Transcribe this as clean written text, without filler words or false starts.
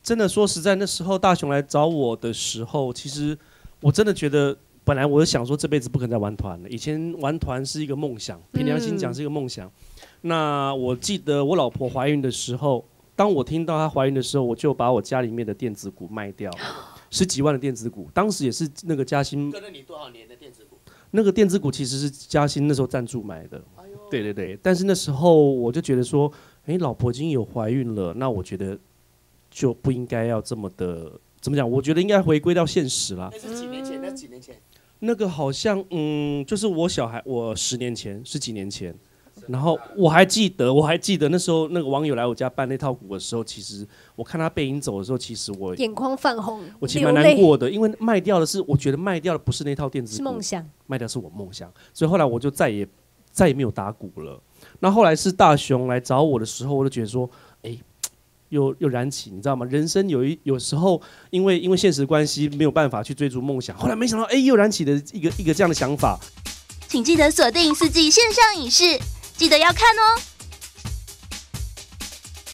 真的说实在，那时候大雄来找我的时候，其实我真的觉得，本来我就想说这辈子不可能再玩团了。以前玩团是一个梦想，凭良心讲是一个梦想。那我记得我老婆怀孕的时候，当我听到她怀孕的时候，我就把我家里面的电子股卖掉，10几万的电子股，当时也是那个嘉兴。 跟了你多少年的电子股？ 那个电子股其实是嘉兴那时候赞助买的。对对对，但是那时候我就觉得说，老婆已经有怀孕了，那我觉得就不应该要这么的，怎么讲？我觉得应该回归到现实啦。 那是几年前？那几年前？ 那个好像，就是我小孩，我10几年前，然后我还记得那时候那个网友来我家搬那套股的时候，其实我看他背影走的时候，其实我眼眶泛红， 我其实蛮难过的，因为卖掉的是，我觉得卖掉的不是那套电子股， 是梦想， 卖掉是我梦想，所以后来我就再也没有打鼓了。那后来是大雄来找我的时候，我就觉得说，又燃起，你知道吗？人生有时候因为现实关系没有办法去追逐梦想，后来没想到又燃起的一个这样的想法。 请记得锁定4季线上影视，记得要看哦。